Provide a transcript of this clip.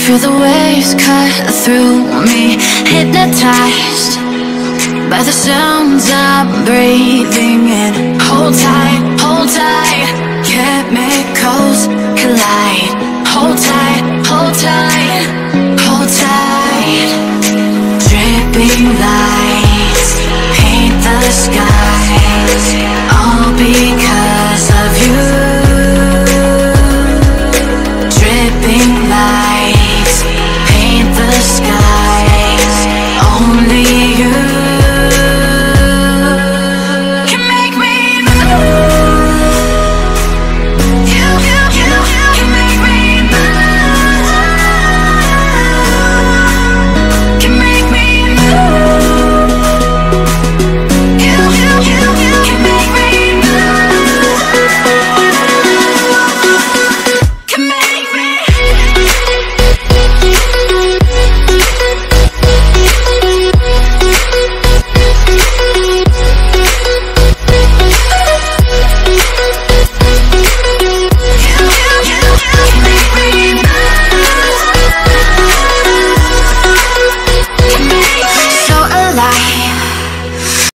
Feel the waves cut through me, hypnotized by the sounds I'm breathing in. Hold tight, chemicals